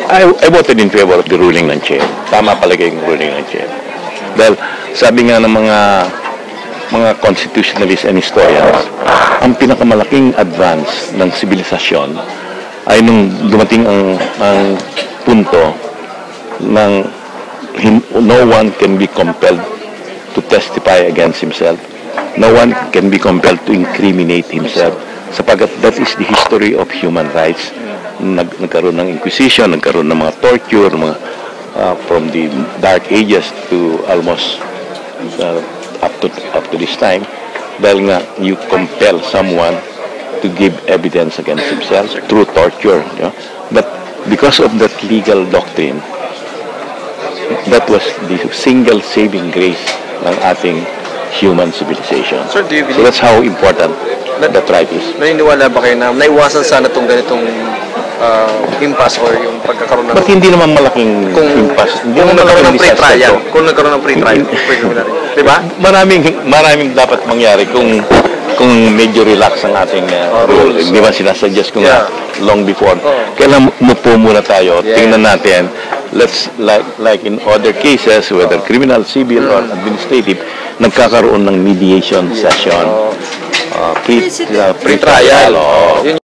I voted in favor of the ruling ng chair. Tama palagay yung ruling ng chair. Dahil sabi nga ng mga constitutionalists and historians, ang pinakamalaking advance ng sibilisasyon ay nung dumating ang punto ng no one can be compelled to testify against himself. No one can be compelled to incriminate himself. Sapagat that is the history of human rights. Nagkaroon ng Inquisition, nagkaroon ng mga torture, from the Dark Ages to almost up to this time. Dahil nga, you compel someone to give evidence against himself through torture. You know? But because of that legal doctrine, that was the single saving grace ng ating human civilization. Sir, do you believe? So that's how important that right is. Naniniwala ba kayo na naiwasan sana itong ganitong impasse or yung pagkakaroon ng... But hindi naman malaking impasse. Hindi naman nagkaroon ng pre-trial. Kung nagkaroon ng pre-trial. Diba? Maraming dapat mangyari kung medyo relax ang ating rule. Hindi ba sinasuggest ko nga long before. Kailan mupo muna tayo, tingnan natin, let's like in other cases, whether criminal, civil, or administrative, nagkakaroon ng mediation session, pre-trial.